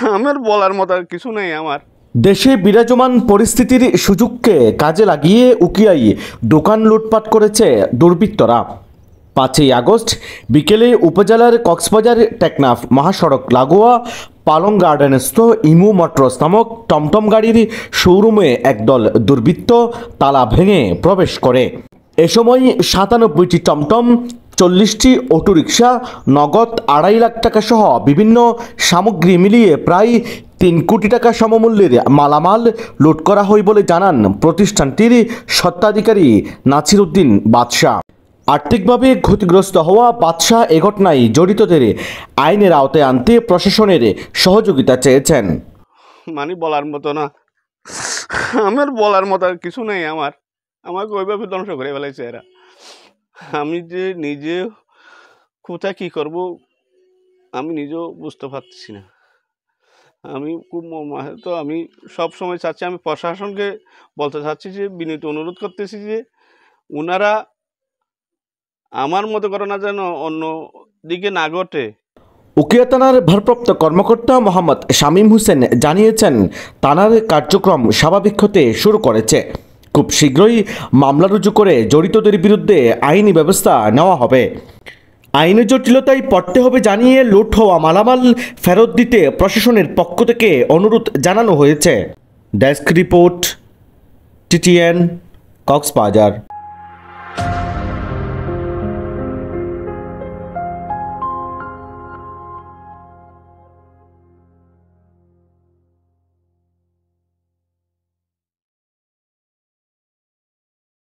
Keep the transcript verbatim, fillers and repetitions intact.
আমার বলার মতো কিছু নেই আমার। দেশে বিরাজমান পরিস্থিতির সুযোগকে কাজে লাগিয়ে উকিয়াই দোকান লুটপাট করেছে দুর্বৃত্তরা। পাঁচই আগস্ট বিকেলে উপজেলার কক্সবাজার টেকনাফ মহাসড়ক লাগোয়া পালং গার্ডেনস্থ ইমু মোটরস নামক টমটম গাড়ির শোরুমে একদল দুর্বৃত্ত তালা ভেঙে প্রবেশ করে। এ সময় সাতানব্বইটি টমটম, চল্লিশটি অটোরিকশা, নগদ আড়াই লাখ টাকা সহ বিভিন্ন সামগ্রী মিলিয়ে প্রায় তিন কোটি টাকা সমমূল্যের মালামাল লুট করা হয় বলে জানান প্রতিষ্ঠানটির স্বত্বাধিকারী নাছির উদ্দিন বাদশাহ। আর্থিকভাবে ক্ষতিগ্রস্ত হওয়া বাদশাহ এ ঘটনায় জড়িতদের আইনের আওতায় আনতে প্রশাসনের সহযোগিতা চেয়েছেন। মানে বলার মতো না, আমার বলার মতো কিছু নেই আমার। আমাকে ওইভাবে ধ্বংস করে ফেলাইছে এরা। আমি যে নিজে কোথায় কী করব আমি নিজেও বুঝতে পারছি না। আমি খুব তো আমি সব সময় চাচ্ছি, আমি প্রশাসনকে বলতে চাচ্ছি যে বিনীত অনুরোধ করতেছি যে ওনারা আমার মতো ঘটনা যেন অন্য দিকে না ঘটে। উকিয়া থানার ভারপ্রাপ্ত কর্মকর্তা মোহাম্মদ শামীম হোসেন জানিয়েছেন, থানার কার্যক্রম স্বাভাবিক হতে শুরু করেছে। খুব শীঘ্রই মামলা রুজু করে জড়িতদের বিরুদ্ধে আইনি ব্যবস্থা নেওয়া হবে। আইনের জটিলতায় পড়তে হবে জানিয়ে লুট হওয়া মালামাল ফেরত দিতে প্রশাসনের পক্ষ থেকে অনুরোধ জানানো হয়েছে। Desk report, TTN, Cox's Bazar.